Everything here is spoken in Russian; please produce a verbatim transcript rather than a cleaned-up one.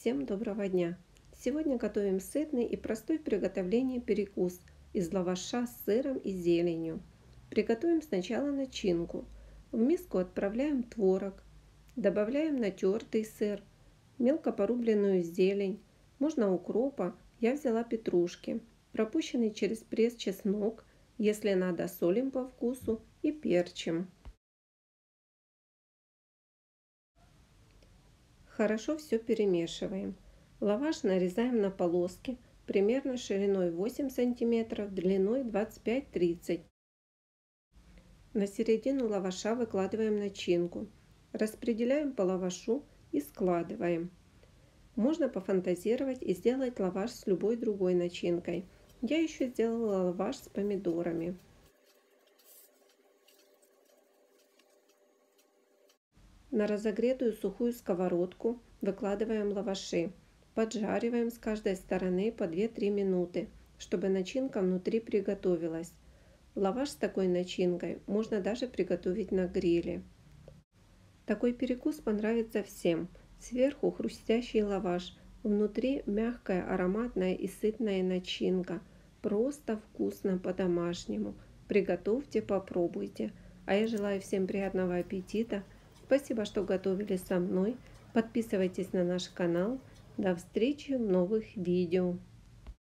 Всем доброго дня! Сегодня готовим сытный и простой в приготовлении перекус из лаваша с сыром и зеленью. Приготовим сначала начинку. В миску отправляем творог, добавляем натертый сыр, мелко порубленную зелень, можно укропа, я взяла петрушки, пропущенный через пресс чеснок, если надо солим по вкусу и перчим. Хорошо все перемешиваем. Лаваш нарезаем на полоски примерно шириной восемь сантиметров, длиной двадцать пять — тридцать. На середину лаваша выкладываем начинку. Распределяем по лавашу и складываем. Можно пофантазировать и сделать лаваш с любой другой начинкой. Я еще сделала лаваш с помидорами. На разогретую сухую сковородку выкладываем лаваши. Поджариваем с каждой стороны по две-три минуты, чтобы начинка внутри приготовилась. Лаваш с такой начинкой можно даже приготовить на гриле. Такой перекус понравится всем. Сверху хрустящий лаваш, внутри мягкая, ароматная и сытная начинка. Просто вкусно по-домашнему. Приготовьте, попробуйте. А я желаю всем приятного аппетита. Спасибо, что готовили со мной. Подписывайтесь на наш канал. До встречи в новых видео.